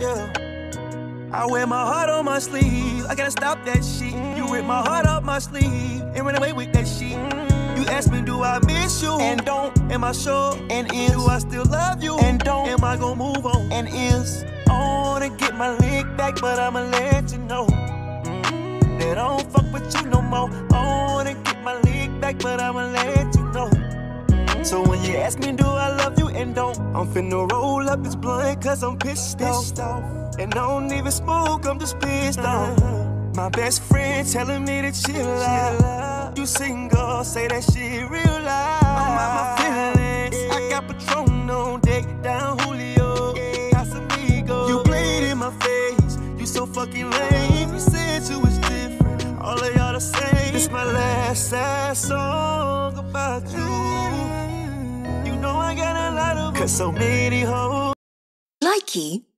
Yeah. I wear my heart on my sleeve. I gotta stop that shit. You rip my heart off my sleeve and run away with that shit. You ask me, do I miss you? And don't. Am I sure? And is. Do I still love you? And don't. Am I gonna move on? And is. I wanna get my lick back, but I'ma let you know that I don't fuck with you no more. I wanna get my lick back, but I'ma let you know. So when you ask me, do I love you? And don't. I'm finna roll up this blunt, cause I'm pissed off. And I don't even smoke, I'm just pissed off. My best friend telling me to chill out. You single, say that shit real loud. I'm out my feelings, I got Patron on deck, down Julio, Casamigos. You played in my face, you so fucking lame. You said you was different, all of y'all the same. This my last sad song about you. You know I got a lot of, cause so many hoes. Likey